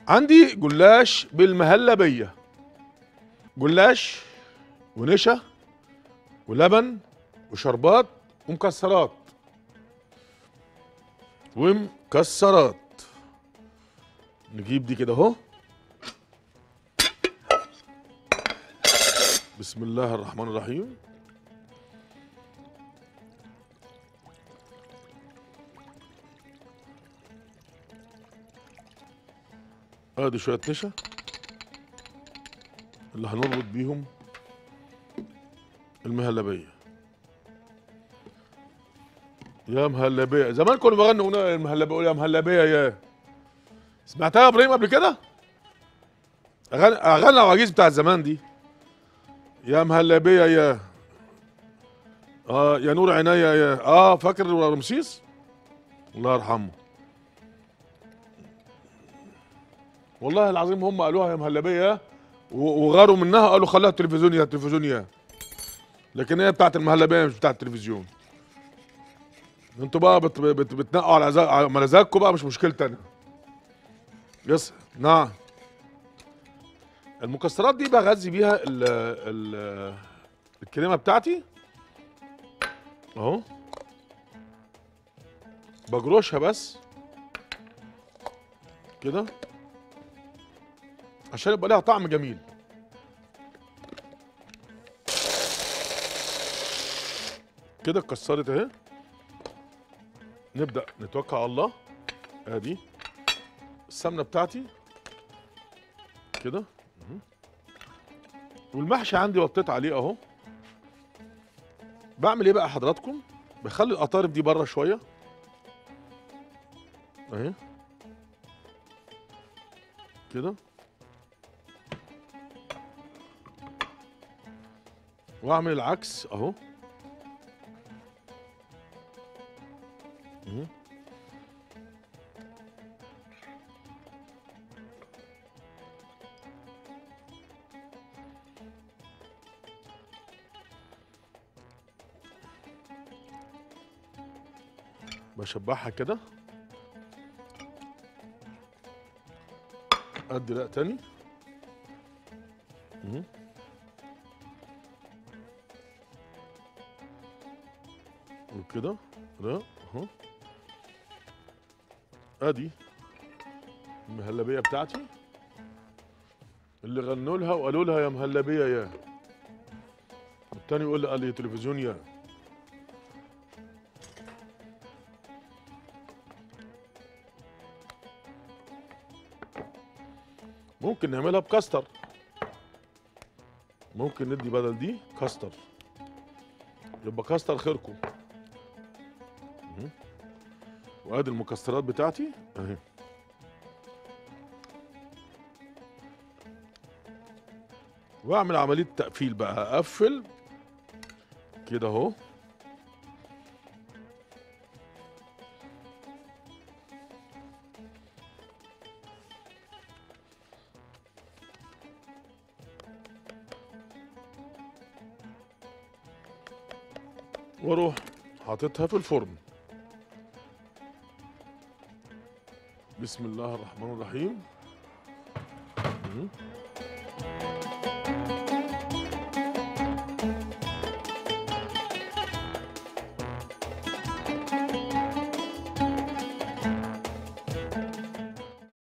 عندي جلاش بالمهلبيه، جلاش ونشا ولبن وشربات ومكسرات ومكسرات. نجيب دي كده اهو. بسم الله الرحمن الرحيم. ادي شويه نشا اللي هنربط بيهم المهلبيه. يا مهلبيه، زمان كانوا بيغنوا اغنيه المهلبيه، يا مهلبيه يا. سمعتها يا ابراهيم قبل كده؟ اغاني العواجيز بتاعت زمان دي. يا مهلبيه يا، اه يا نور عينيا يا، فاكر رمسيس؟ الله يرحمه. والله العظيم هم قالوها يا مهلبيه وغاروا منها، قالوا خليها تلفزيون يا تلفزيون يا، لكن هي بتاعت المهلبيه مش بتاعت التلفزيون. انتوا بقى بتنقوا على مزاجكم بقى، مش مشكلتي انا. يس نعم. المكسرات دي بغذي بيها الكريمه بتاعتي اهو. بجروشها بس كده عشان يبقى لها طعم جميل. كده اتكسرت اهي. نبدأ نتوكل على الله. ادي السمنه بتاعتي كده. والمحشي عندي وطيت عليه اهو. بعمل ايه بقى حضراتكم؟ بخلي القطارف دي بره شويه اهي كده، واعمل العكس اهو. بشبعها كده. ادي لا تاني وكده ده اهو. ادي المهلبيه بتاعتي اللي غنوا لها وقالوا لها يا مهلبيه يا، والتاني يقول لي قال لي تلفزيون يا. ممكن نعملها بكاستر، ممكن ندي بدل دي كاستر، يبقى كاستر خيركم. وادي المكسرات بتاعتي اهي. واعمل عمليه تقفيل بقى، اقفل كده اهو. واروح حاططها في الفرن. بسم الله الرحمن الرحيم.